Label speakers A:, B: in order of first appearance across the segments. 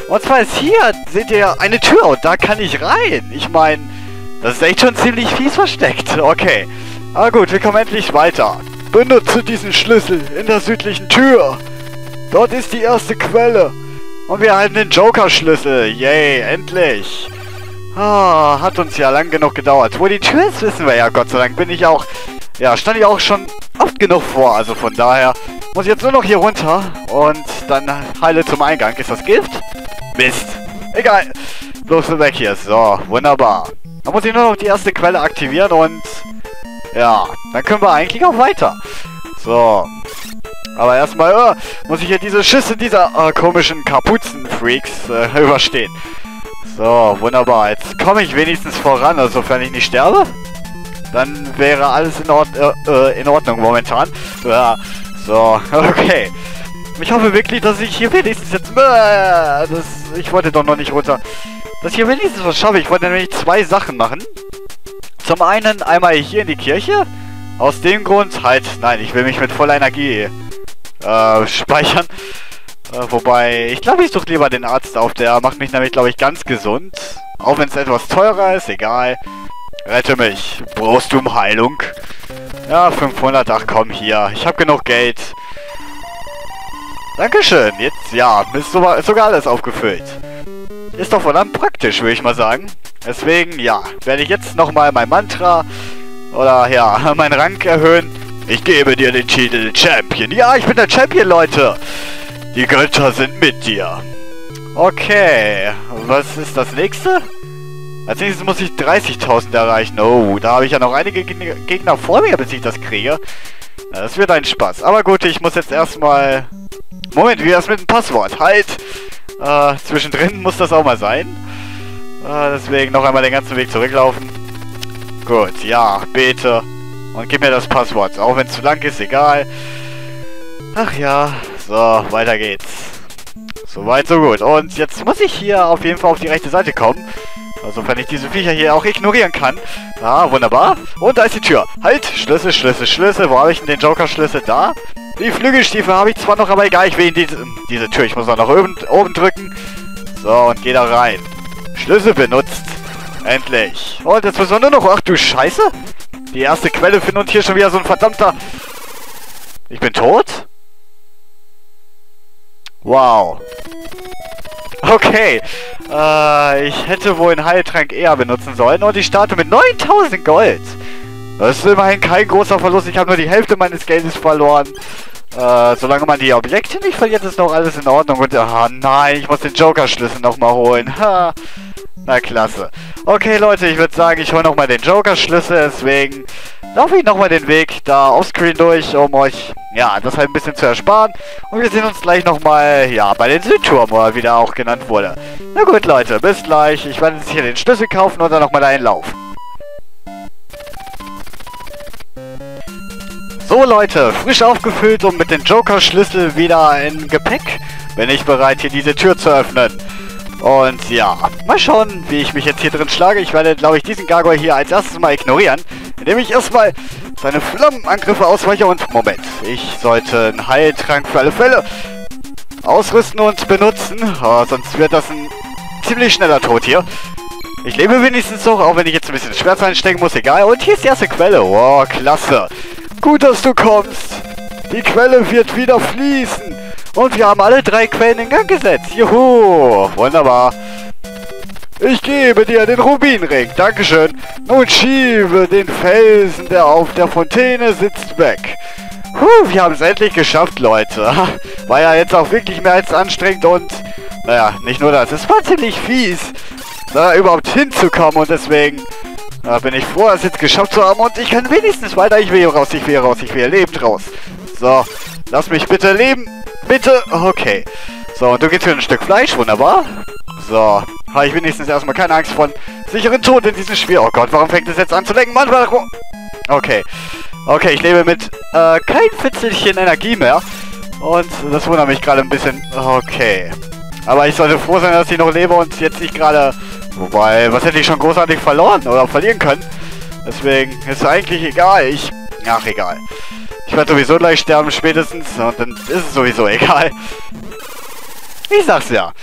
A: Und zwar ist hier, seht ihr, eine Tür und da kann ich rein. Ich meine, das ist echt schon ziemlich fies versteckt. Okay. Aber gut, wir kommen endlich weiter. Benutze diesen Schlüssel in der südlichen Tür. Dort ist die erste Quelle. Und wir erhalten den Joker-Schlüssel. Yay, endlich. Ah, hat uns ja lang genug gedauert. Wo die Tür ist, wissen wir ja. Gott sei Dank bin ich auch... Ja, stand ich auch schon oft genug vor. Also von daher muss ich jetzt nur noch hier runter. Und dann heile zum Eingang. Ist das Gift? Mist. Egal. Bloß weg hier. So, wunderbar. Dann muss ich nur noch die erste Quelle aktivieren und... Ja, dann können wir eigentlich auch weiter. So. Aber erstmal muss ich hier diese Schüsse dieser komischen Kapuzenfreaks überstehen. So, wunderbar. Jetzt komme ich wenigstens voran, also sofern ich nicht sterbe. Dann wäre alles in Ordnung momentan. Ja, so, okay. Ich hoffe wirklich, dass ich hier wenigstens jetzt... ich wollte doch noch nicht runter. Dass ich hier wenigstens was schaffe. Ich wollte nämlich 2 Sachen machen. Zum einen einmal hier in die Kirche. Aus dem Grund halt... Nein, ich will mich mit voller Energie speichern. Wobei, ich glaube, ich suche lieber den Arzt auf. Der macht mich nämlich, glaube ich, ganz gesund. Auch wenn es etwas teurer ist, egal. Rette mich. Brauchst du um Heilung? Ja, 500. Ach komm, hier. Ich habe genug Geld. Dankeschön. Jetzt, ja, ist sogar alles aufgefüllt. Ist doch verdammt praktisch, würde ich mal sagen. Deswegen, ja, werde ich jetzt nochmal mein Mantra oder, ja, meinen Rang erhöhen. Ich gebe dir den Titel Champion. Ja, ich bin der Champion, Leute. Die Götter sind mit dir. Okay, was ist das nächste? Als nächstes muss ich 30.000 erreichen. Oh, da habe ich ja noch einige Gegner vor mir, bis ich das kriege. Das wird ein Spaß. Aber gut, ich muss jetzt erstmal... Moment, wie das mit dem Passwort? Halt! Zwischendrin muss das auch mal sein. Deswegen noch einmal den ganzen Weg zurücklaufen. Gut, ja, bete. Und gib mir das Passwort. Auch wenn es zu lang ist, egal. Ach ja, so, weiter geht's. Soweit, so gut. Und jetzt muss ich hier auf jeden Fall auf die rechte Seite kommen. Also, wenn ich diese Viecher hier auch ignorieren kann. Ah, wunderbar. Und da ist die Tür. Halt, Schlüssel, Schlüssel, Schlüssel. Wo habe ich denn den Joker-Schlüssel? Da. Die Flügelstiefel habe ich zwar noch, aber egal. Ich will in diese Tür. Ich muss auch nach oben drücken. So, und geh da rein. Schlüssel benutzt. Endlich. Und jetzt müssen wir nur noch... Ach du Scheiße. Die erste Quelle finden und hier schon wieder so ein verdammter... Ich bin tot? Wow. Okay. Ich hätte wohl einen Heiltrank eher benutzen sollen. Und ich starte mit 9000 Gold. Das ist immerhin kein großer Verlust. Ich habe nur die Hälfte meines Geldes verloren. Solange man die Objekte nicht verliert, ist noch alles in Ordnung. Und, nein, ich muss den Joker-Schlüssel nochmal holen. Ha. Na, klasse. Okay, Leute, ich würde sagen, ich hole nochmal den Joker-Schlüssel. Deswegen laufe ich nochmal den Weg da offscreen durch, um euch, ja, das halt ein bisschen zu ersparen. Und wir sehen uns gleich nochmal, ja, bei den Südturm, oder wie der auch genannt wurde. Na gut, Leute, bis gleich. Ich werde jetzt hier den Schlüssel kaufen und dann nochmal dahin laufen. So, Leute, frisch aufgefüllt und mit dem Joker-Schlüssel wieder im Gepäck bin ich bereit, hier diese Tür zu öffnen. Und ja, mal schauen, wie ich mich jetzt hier drin schlage. Ich werde, glaube ich, diesen Gargoyle hier als erstes mal ignorieren, indem ich erstmal seine Flammenangriffe ausweiche. Und Moment, ich sollte einen Heiltrank für alle Fälle ausrüsten und benutzen. Oh, sonst wird das ein ziemlich schneller Tod hier. Ich lebe wenigstens noch, auch wenn ich jetzt ein bisschen Schmerz einstecken muss, egal. Und hier ist die erste Quelle. Oh, klasse. Gut, dass du kommst. Die Quelle wird wieder fließen. Und wir haben alle 3 Quellen in Gang gesetzt. Juhu, wunderbar. Ich gebe dir den Rubinring. Dankeschön. Nun schiebe den Felsen, der auf der Fontäne sitzt, weg. Wir haben es endlich geschafft, Leute. War ja jetzt auch wirklich mehr als anstrengend und... Naja, nicht nur das. Es war ziemlich fies, da überhaupt hinzukommen und deswegen... bin ich froh, es jetzt geschafft zu haben und ich kann wenigstens weiter. Ich will hier raus, ich will hier raus, ich will hier lebend raus. So, lass mich bitte leben. Bitte. Okay. So, und du gehst für ein Stück Fleisch. Wunderbar. So, habe ich wenigstens erstmal keine Angst von sicheren Tod in diesem Spiel. Oh Gott, warum fängt es jetzt an zu lenken? Mann, warum? Okay. Okay, ich lebe mit kein Fitzelchen Energie mehr. Und das wundert mich gerade ein bisschen. Okay. Aber ich sollte froh sein, dass ich noch lebe und jetzt nicht gerade... Wobei, was hätte ich schon großartig verloren oder verlieren können? Deswegen ist eigentlich egal. Ach, egal. Ich werde sowieso gleich sterben, spätestens. Und dann ist es sowieso egal. Ich sag's ja.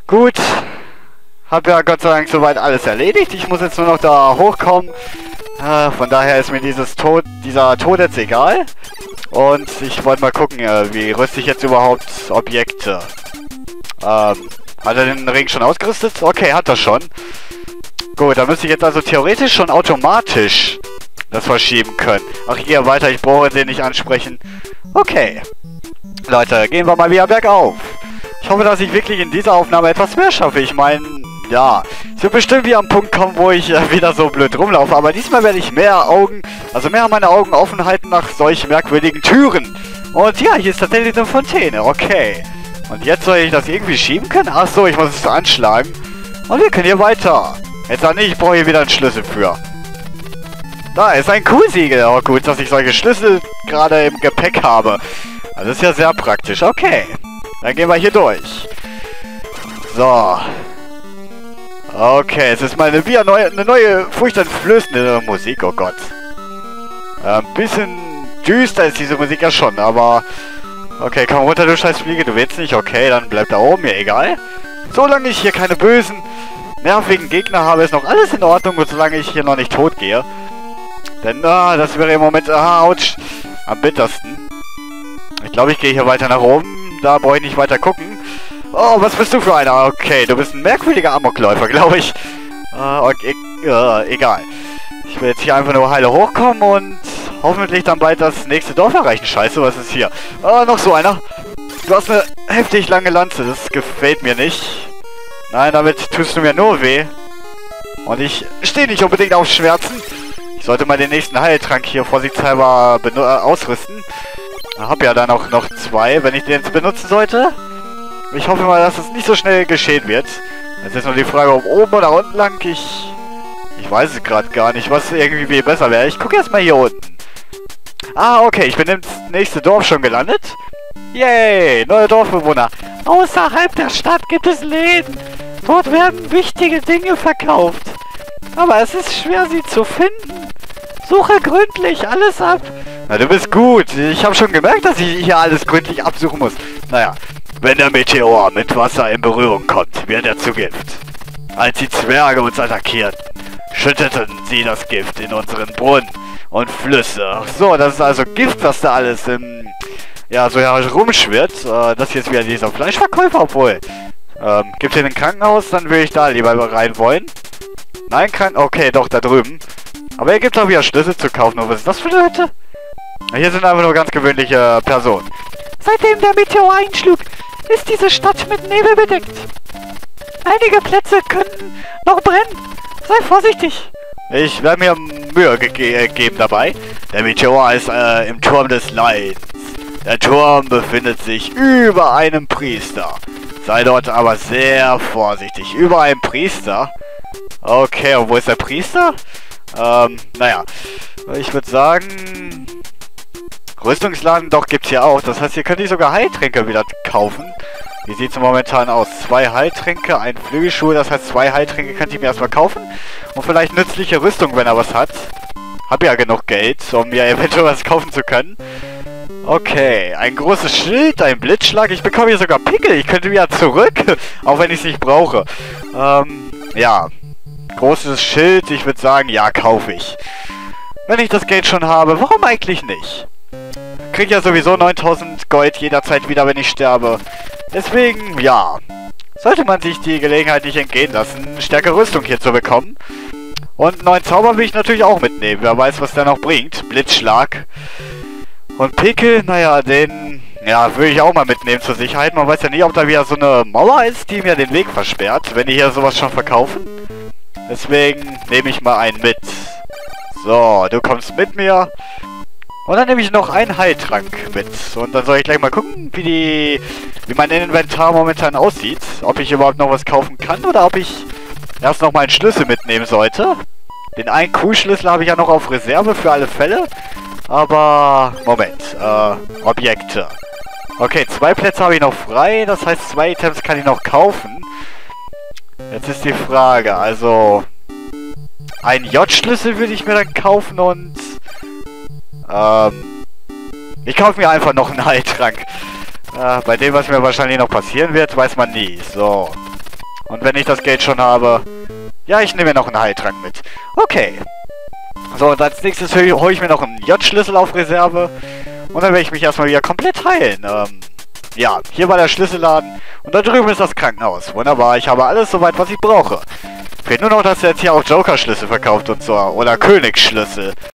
A: Gut. Hab ja Gott sei Dank soweit alles erledigt. Ich muss jetzt nur noch da hochkommen. Von daher ist mir dieser Tod jetzt egal. Und ich wollte mal gucken, wie rüste ich jetzt überhaupt Objekte. Hat er den Ring schon ausgerüstet? Okay, hat er schon. Gut, dann müsste ich jetzt also theoretisch schon automatisch das verschieben können. Ach, ich gehe weiter, ich brauche den nicht ansprechen. Okay. Leute, gehen wir mal wieder bergauf. Ich hoffe, dass ich wirklich in dieser Aufnahme etwas mehr schaffe. Ich meine, ja, es wird bestimmt wieder am Punkt kommen, wo ich wieder so blöd rumlaufe. Aber diesmal werde ich mehr meine Augen offen halten nach solch merkwürdigen Türen. Und ja, hier ist tatsächlich eine Fontäne. Okay. Und jetzt soll ich das irgendwie schieben können? Ach so, ich muss es anschlagen. Und wir können hier weiter. Jetzt auch nicht, ich brauche hier wieder einen Schlüssel für. Da ist ein Q-Siegel. Oh gut, dass ich solche Schlüssel gerade im Gepäck habe. Also das ist ja sehr praktisch. Okay. Dann gehen wir hier durch. So. Okay, es ist mal eine neue, furchteinflößende Musik. Oh Gott. Ein bisschen düster ist diese Musik ja schon, aber... Okay, komm runter, du scheiß Fliege. Du willst nicht? Okay, dann bleib da oben. Mir egal. Solange ich hier keine bösen, nervigen Gegner habe, ist noch alles in Ordnung. Und solange ich hier noch nicht tot gehe. Denn, das wäre im Moment, ouch, am bittersten. Ich glaube, ich gehe hier weiter nach oben. Da brauche ich nicht weiter gucken. Oh, was bist du für einer? Okay, du bist ein merkwürdiger Amokläufer, glaube ich. Okay, egal. Ich will jetzt hier einfach nur heile hochkommen und hoffentlich dann bald das nächste Dorf erreichen. Scheiße, was ist hier? Noch so einer. Du hast eine heftig lange Lanze. Das gefällt mir nicht. Nein, damit tust du mir nur weh. Und ich stehe nicht unbedingt auf Schmerzen. Ich sollte mal den nächsten Heiltrank hier vorsichtshalber ausrüsten. Ich habe ja dann auch noch 2, wenn ich den jetzt benutzen sollte. Ich hoffe mal, dass es nicht so schnell geschehen wird. Jetzt ist nur die Frage, ob oben oder unten lang. Ich weiß es gerade gar nicht, was irgendwie viel besser wäre. Ich gucke erstmal hier unten. Okay, ich bin im nächsten Dorf schon gelandet. Yay, neue Dorfbewohner. Außerhalb der Stadt gibt es Läden. Dort werden wichtige Dinge verkauft. Aber es ist schwer, sie zu finden. Suche gründlich alles ab. Na, du bist gut. Ich habe schon gemerkt, dass ich hier alles gründlich absuchen muss. Naja, wenn der Meteor mit Wasser in Berührung kommt, wird er zu Gift. Als die Zwerge uns attackierten, schütteten sie das Gift in unseren Brunnen und Flüsse. Ach so, das ist also Gift, was da alles so herumschwirrt. Das hier ist wieder dieser Fleischverkäufer, obwohl. Gibt es hier ein Krankenhaus? Dann würde ich da lieber rein wollen. Nein, okay, doch, da drüben. Aber hier gibt es auch wieder Schlüssel zu kaufen. Und was ist das für eine Hütte? Hier sind einfach nur ganz gewöhnliche Personen. Seitdem der Meteor einschlug, ist diese Stadt mit Nebel bedeckt. Einige Plätze könnten noch brennen. Sei vorsichtig. Ich werde mir Mühe geben dabei. Der Meteor ist im Turm des Leidens. Der Turm befindet sich über einem Priester. Sei dort aber sehr vorsichtig. Über einem Priester? Okay, und wo ist der Priester? Naja. Ich würde sagen... Rüstungsladen doch gibt's hier auch. Das heißt, hier könnte ich sogar Heiltränke wieder kaufen. Wie sieht's momentan aus? 2 Heiltränke, ein Flügelschuh. Das heißt, 2 Heiltränke könnte ich mir erstmal kaufen. Und vielleicht nützliche Rüstung, wenn er was hat. Hab ja genug Geld, um mir eventuell was kaufen zu können. Okay, ein großes Schild, ein Blitzschlag. Ich bekomme hier sogar Pickel. Ich könnte wieder zurück, auch wenn ich es nicht brauche. Ja. Großes Schild, ich würde sagen, ja, kaufe ich. Wenn ich das Geld schon habe, warum eigentlich nicht? Krieg ja sowieso 9000 Gold jederzeit wieder, wenn ich sterbe. Deswegen, ja. Sollte man sich die Gelegenheit nicht entgehen lassen, stärkere Rüstung hier zu bekommen. Und einen neuen Zauber will ich natürlich auch mitnehmen. Wer weiß, was der noch bringt. Blitzschlag. Und Pickel, naja, den... Ja, würde ich auch mal mitnehmen zur Sicherheit. Man weiß ja nie, ob da wieder so eine Mauer ist, die mir den Weg versperrt, wenn die hier sowas schon verkaufen. Deswegen nehme ich mal einen mit. So, du kommst mit mir. Und dann nehme ich noch einen Heiltrank mit. Und dann soll ich gleich mal gucken, wie mein Inventar momentan aussieht. Ob ich überhaupt noch was kaufen kann oder ob ich erst noch mal einen Schlüssel mitnehmen sollte. Den einen Q-Schlüssel habe ich ja noch auf Reserve für alle Fälle. Aber, Moment, Objekte. Okay, 2 Plätze habe ich noch frei. Das heißt, 2 Items kann ich noch kaufen. Jetzt ist die Frage, also... Einen J-Schlüssel würde ich mir dann kaufen und... Ich kaufe mir einfach noch einen Heiltrank. Bei dem, was mir wahrscheinlich noch passieren wird, weiß man nie. So. Und wenn ich das Geld schon habe... Ja, ich nehme mir noch einen Heiltrank mit. Okay. So, und als nächstes hole ich mir noch einen J-Schlüssel auf Reserve. Und dann werde ich mich erstmal wieder komplett heilen. Ja, hier war der Schlüsselladen. Und da drüben ist das Krankenhaus. Wunderbar, ich habe alles soweit, was ich brauche. Fehlt nur noch, dass er jetzt hier auch Joker-Schlüssel verkauft und so. Oder Königsschlüssel.